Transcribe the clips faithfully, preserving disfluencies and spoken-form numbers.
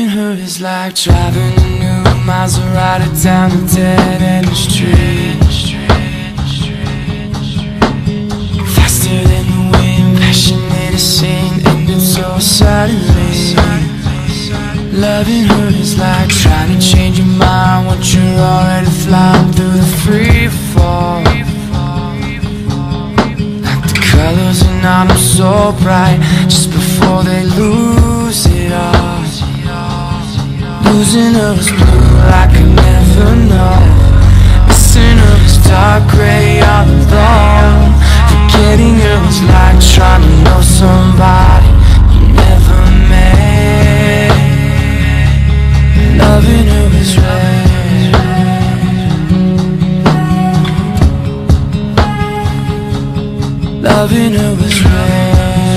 Loving her is like driving a new Maserati down a dead-end street. Faster than the wind, passionate as sin, ended so suddenly. Loving her is like trying to change your mind once you're already flying through the free fall. Like the colors in autumn so bright, just before they lose it all. Losing her is blue like I never know. Missing her is dark grey all alone. Forgetting her is like trying to know somebody you never met. Loving her is red. Loving her is red.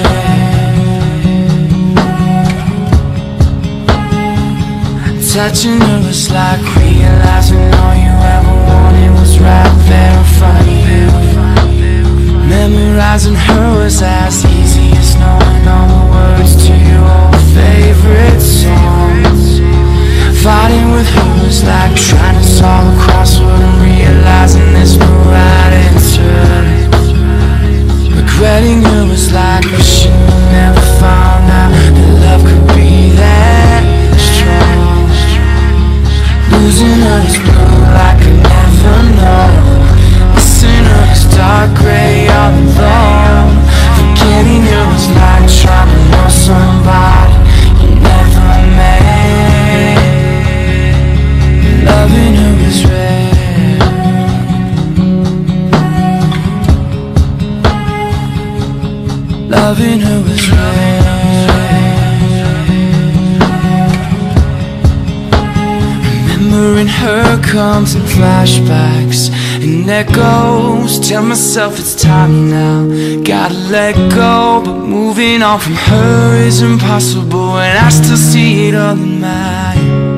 Touching her is like realizing all you ever wanted was right there in front of you. Memorizing her was as easy as knowing all the words to your old favorite song. Fighting with her was like trying to solve a crossword and realizing there's no right answer. Regretting her was like wishing you never found out that love could be that strong. Losing her is blue like I never know. Missing her is dark grey all alone. Forgetting her is like trying to know somebody you never met. Loving her is red. Loving her is red. Remembering her comes in flashbacks and echoes. Tell myself it's time now, gotta let go. But moving on from her is impossible, and I still see it all in my